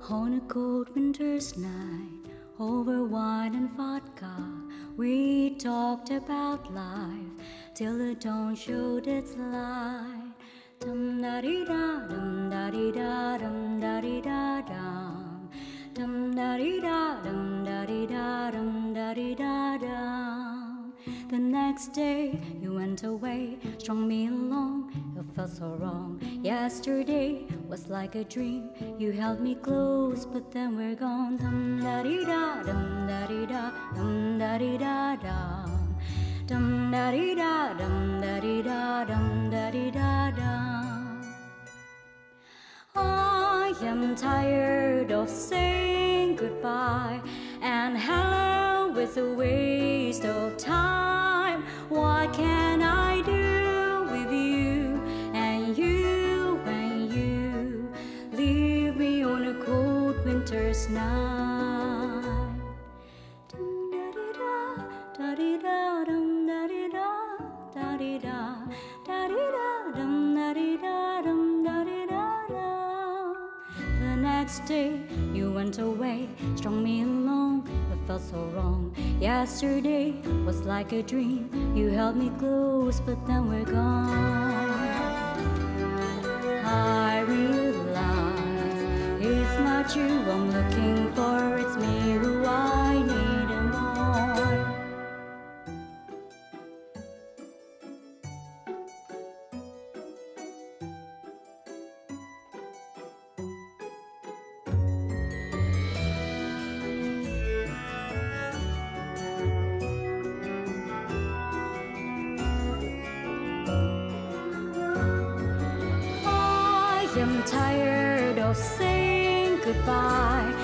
On a cold winter's night, over wine and vodka, we talked about life till the dawn showed its light. Dum da di da, dum da di da, dum da di da dum, dum da di da, dum da di da, dum da di da dum. The next day you went away, strung me along. It felt so wrong. Yesterday was like a dream. You held me close, but then we're gone. Dum da di da, dum da di da, dum da di da dum, dum da di da, dum da di da, dum da di da dum. I am tired of saying goodbye, and hello is a waste of time. What can I do with you and you when you leave me on a cold winter's night? Dum da di da, da di da, dum da di da, da di da, da di da, dum da di da, dum da di da da. The next day you went away, strung me along. It felt so wrong. Yesterday was like a dream. You held me close, but then we're gone. I realize it's not you I'm looking for. It's me who I need more. I'm tired of saying goodbye,